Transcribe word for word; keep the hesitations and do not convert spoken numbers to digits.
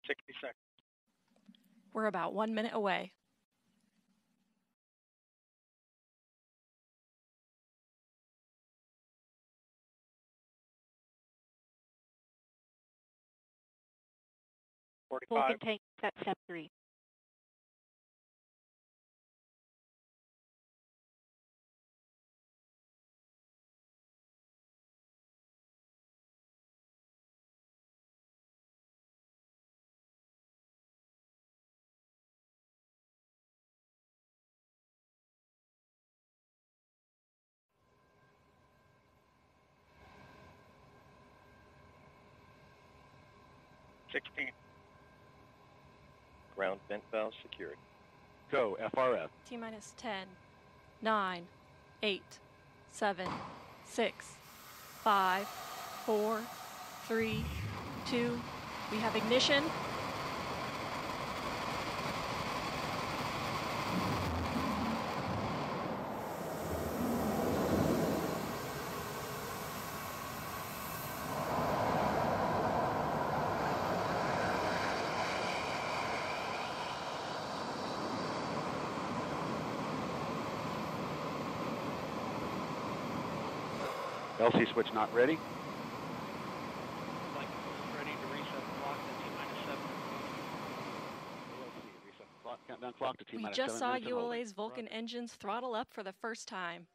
sixty seconds. We're about one minute away. forty-five. Vulcan tank at step three. sixteen. Ground vent valves secured. Go, F R F. T minus ten, nine, eight, seven, six, five, four, three, two. We have ignition. L C switch not ready. Like ready to reset the clock at T minus seven. L C, reset the clock, countdown clock to T We minus just seven saw minutes and U L holding. A's Vulcan Roger. engines throttle up for the first time.